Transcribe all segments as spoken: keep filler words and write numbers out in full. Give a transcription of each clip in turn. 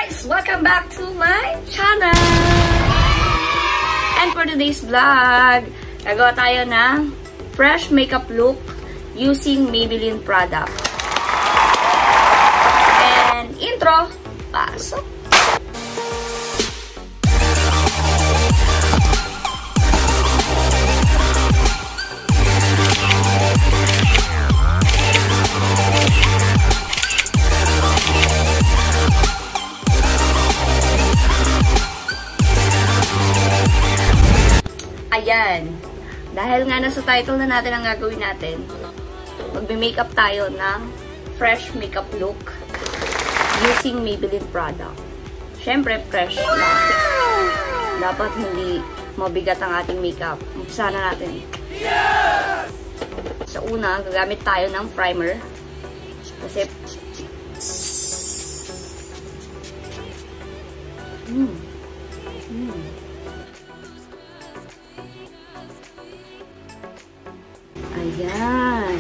guys! Welcome back to my channel! And for today's vlog, nagawa tayo ng fresh makeup look using Maybelline product. And intro, pasok! Ayan. Dahil nga nasa title na natin ang gagawin natin, magbe-makeup tayo ng fresh makeup look using Maybelline product. Siyempre, fresh na. Dapat hindi mabigat ang ating makeup. Umpisa na natin. Yes! Sa una, gagamit tayo ng primer. Kasi Hmm. Hmm. Ayan.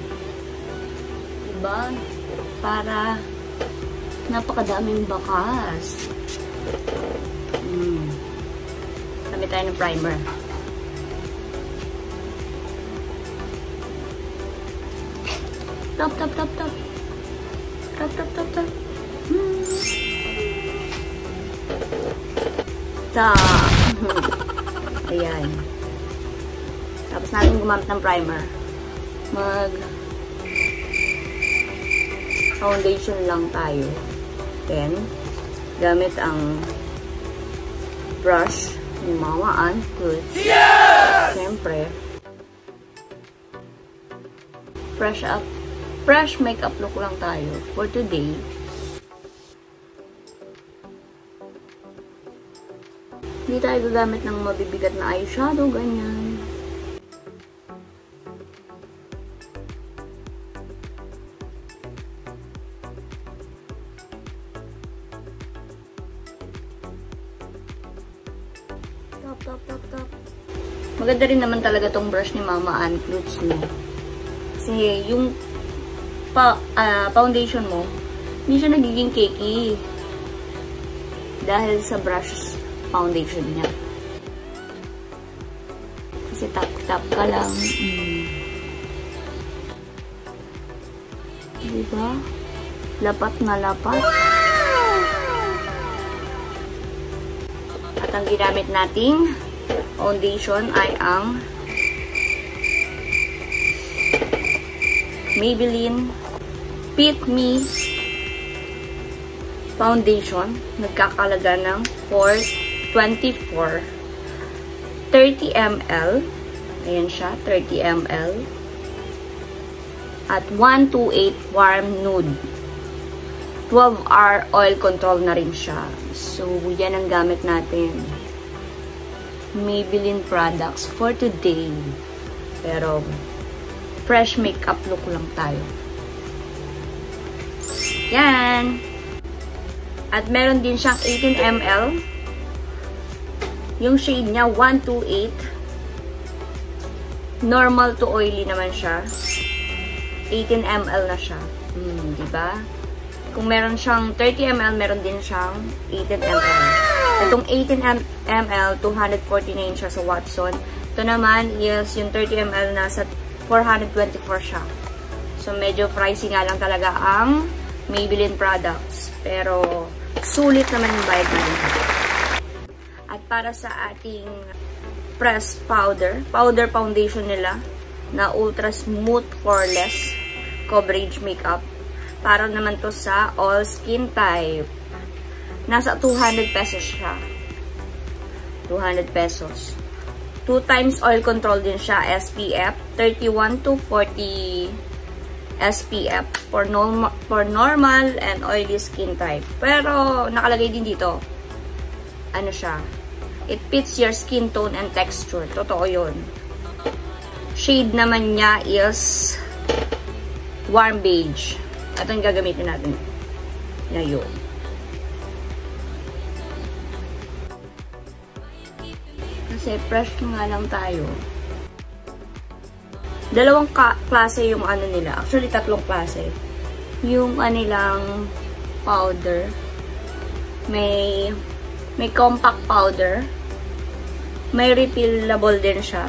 Diba? Para napakadaming bakas. Hmm. Kami tayo ng primer. Top, top, top, top. Top, top, top, top. Hmm. Top. Ayan. Tapos natin gumamit ng primer. Mag foundation lang tayo. Then, gamit ang brush ni Mama Ann Goods. Yes! Siyempre, fresh up, fresh makeup look lang tayo for today. Hindi tayo gagamit ng mabibigat na eyeshadow, ganyan. Top, top, top, top. Maganda rin naman talaga tong brush ni Mama Ann Goods mo. Kasi yung pa, uh, foundation mo, hindi siya nagiging cakey. Dahil sa brush foundation niya. Kasi tap-tap ka lang. Hmm. Diba? Lapat na lapat. At ang ginamit nating foundation ay ang Maybelline Fit Me Foundation. Nagkakalaga ng four twenty-four. thirty milliliters. Ayan siya, thirty milliliters. At one twenty-eight warm nude. twelve hour oil control na rin siya. So, yan ang gamit natin. Maybelline products for today. Pero, fresh makeup look lang tayo. Yan! At meron din siyang eighteen milliliters. Yung shade niya, one twenty-eight. Normal to oily naman siya. eighteen milliliters na siya. Hmm, diba? Kung meron siyang thirty milliliters, meron din siyang eighteen milliliters. Itong eighteen milliliters, two forty-nine siya sa Watson. Ito naman is yung thirty milliliters nasa four twenty-four siya. So, medyo pricey nga lang talaga ang Maybelline products. Pero, sulit naman yung bayad natin. At para sa ating press powder, powder foundation nila na ultra smooth poreless coverage makeup. Para naman to sa all skin type. Nasa two hundred pesos siya. two hundred pesos. Two times oil control din siya. S P F thirty-one to forty S P F for, norm for normal and oily skin type. Pero nakalagay din dito, ano siya, it fits your skin tone and texture. Totoo yun. Shade naman niya is warm beige. Ito yung gagamitin natin. Ngayon. Kasi fresh nga lang tayo. Dalawang klase yung ano nila. Actually, tatlong klase. Yung anilang powder. May, may compact powder. May refillable din siya.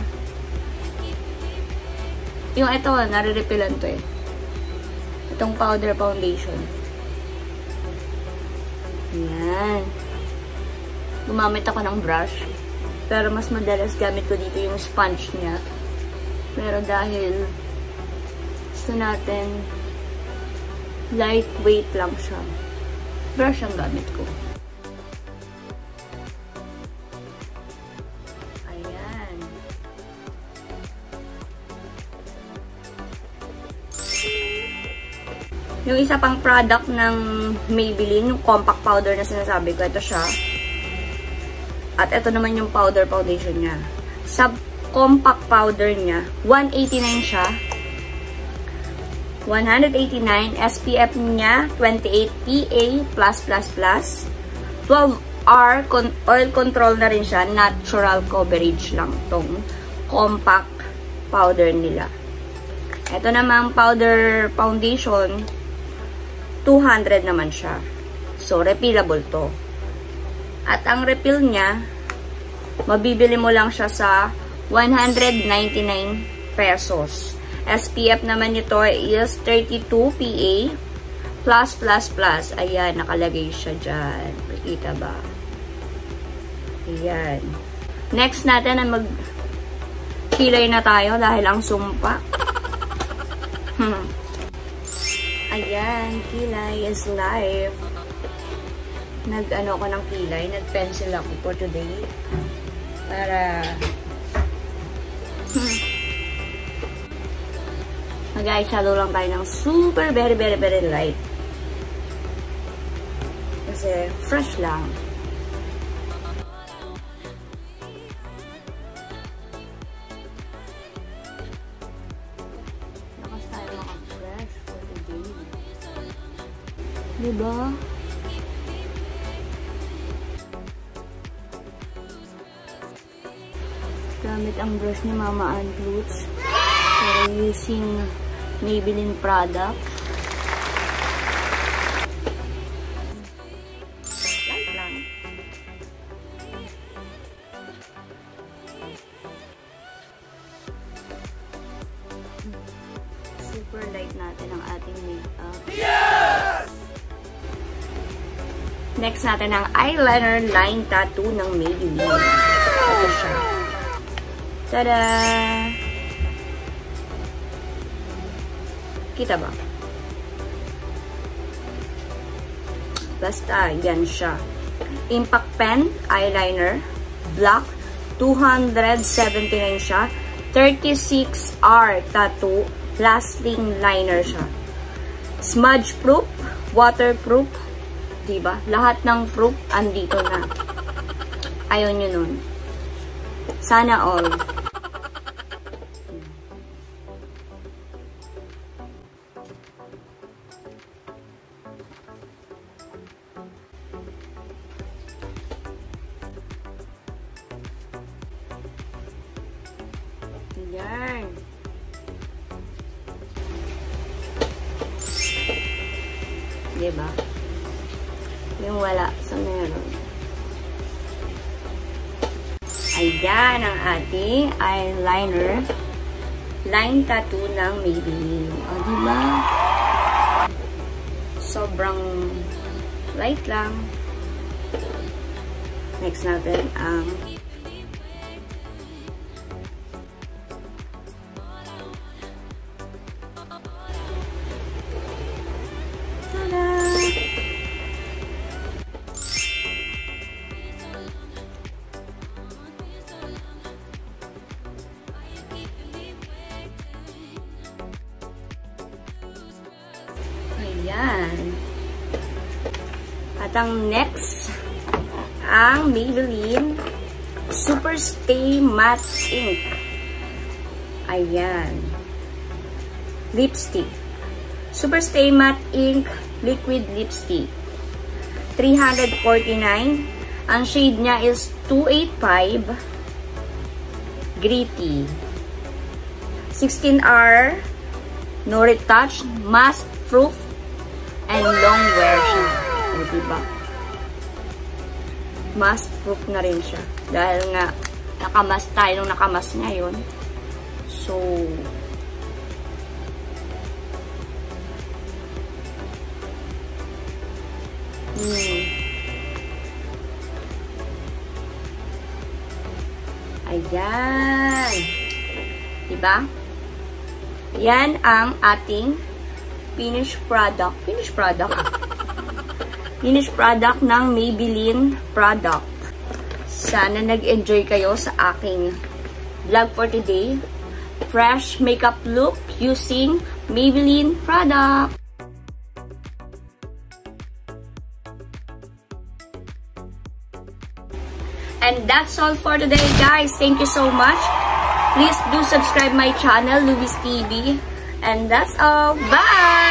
Yung ito, nare-refillan to eh. Itong powder foundation. Yan. Gumamit ako ng brush. Pero mas madalas gamit ko dito yung sponge niya. Pero dahil gusto natin lightweight lang siya, brush ang gamit ko. Ayan. Yung isa pang product ng Maybelline, yung compact powder na sinasabi ko, ito siya. At ito naman yung powder foundation niya. Sa compact powder niya, one eighty-nine siya. one eighty-nine. S P F niya, twenty-eight P A plus plus plus. twelve hour con oil control na rin siya. Natural coverage lang tong compact powder nila. Ito namang powder foundation, two hundred naman siya. So, refillable to. At ang refill niya, mabibili mo lang siya sa one ninety-nine pesos. S P F naman nito is thirty-two P A plus plus plus. Ayan, nakalagay siya dyan. Nakikita ba? Ayan. Next natin ay mag kilay na tayo dahil ang sumpa. Hmm. Ayan, kilay is life. Nag-ano ko ng kilay, nag-pencil ako for today. Para hmm. mag-eyeshadow lang tayo ng super very very very light. Kasi fresh lang. Lakas tayo maka-fresh for today. Diba? Gamit ang brush ni Mama Ann Klutz. Pero using Maybelline product. Light lang. Super light natin ang ating makeup. Yes! Next natin ang eyeliner line tattoo ng Maybelline. Ito siya. Tada! Kita ba? Basta, yan siya. Impact Pen Eyeliner. Black. two seventy-nine siya. thirty-six hour tattoo. Lasting liner siya. Smudge proof. Waterproof. Diba? Lahat ng proof andito na. Ayaw nyo nun. Sana all. Yan. Diba? Yung wala sa meron. Ayan ang ating eyeliner line tattoo ng Maybelline. O, diba? Sobrang light lang. Next natin ang Ayan. At ang next, ang Maybelline Super Stay Matte Ink. Ayan. Lipstick. Super Stay Matte Ink Liquid Lipstick. three forty-nine. Ang shade niya is two eighty-five. Gritty. sixteen hour. No retouch. Mask proof. And long wear siya. O, diba? must proof na rin siya. Dahil nga, nakamas tayo nung nakamas ngayon. So, hmm. Ayan. Diba? Yan ang ating finished product. Finished product. Finished product ng Maybelline product. Sana nag-enjoy kayo sa aking vlog for today. Fresh makeup look using Maybelline product. And that's all for today, guys. Thank you so much. Please do subscribe my channel, Louis T V. And that's all. Bye!